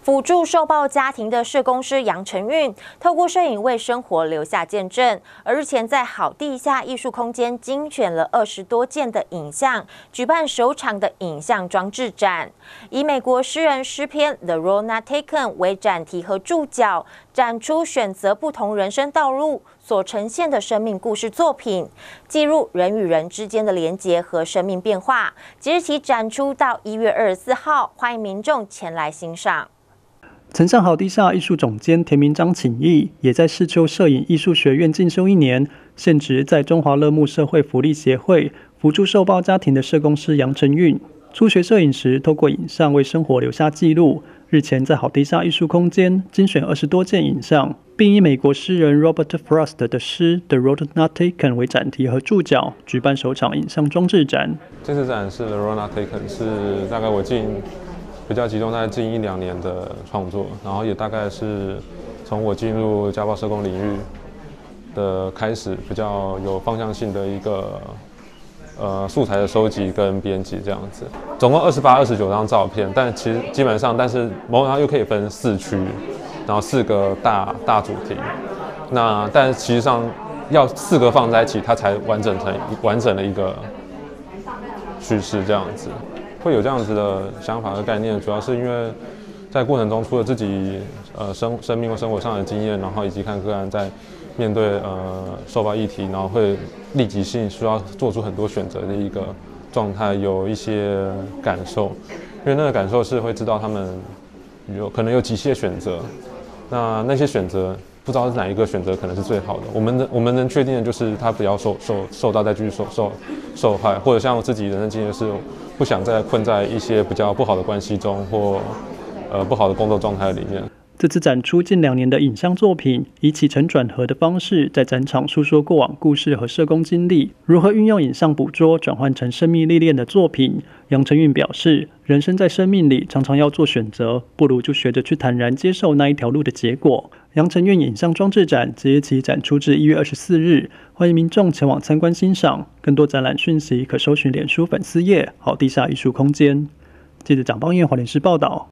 辅助受暴家庭的社工师杨承运，透过摄影为生活留下见证。而日前在好地下艺术空间精选了20多件的影像，举办首场的影像装置展，以美国诗人诗篇《The Road Not Taken》为展题和注脚，展出选择不同人生道路所呈现的生命故事作品，记录人与人之间的连结和生命变化。即日起展出到1月24号，欢迎民众前来欣赏。 曾上好地下艺术总监田明章请益，也在世丘摄影艺术学院进修1年，现职在中华乐木社会福利协会辅助受暴家庭的社工师杨承运。初学摄影时，透过影像为生活留下记录。日前在好地下艺术空间精选20多件影像，并以美国诗人 Robert Frost 的诗《The Road Not Taken》为展题和注脚，举办首场影像装置展。 这次展示《The Road Not Taken》是大概我比较集中在近1、2年的创作，然后也大概是从我进入家暴社工领域的开始，比较有方向性的一个素材的收集跟编辑这样子。总共28、29张照片，但其实基本上，但是某种上又可以分4区，然后4个大主题。但其实上要4个放在一起，它才完整的一个叙事这样子。会有这样子的想法和概念，主要是因为在过程中，除了自己生命或生活上的经验，然后以及看个案在面对受暴议题，然后会立即性需要做出很多选择的一个状态，有一些感受。因为那个感受是会知道他们可能有几些选择，那些选择不知道是哪一个选择可能是最好的。我们能确定的就是他不要受到再继续受害，或者像我自己人生经验是不想再困在一些比较不好的关系中或不好的工作状态里面。 这次展出近2年的影像作品，以起承转合的方式，在展场述说过往故事和社工经历，如何运用影像捕捉转换成生命历练的作品。杨承运表示，人生在生命里常常要做选择，不如就学着去坦然接受那一条路的结果。杨承运影像装置展即日起展出至1月24日，欢迎民众前往参观欣赏。更多展览讯息可搜寻脸书粉丝页好地下艺术空间。记者蒋邦彦华联市报道。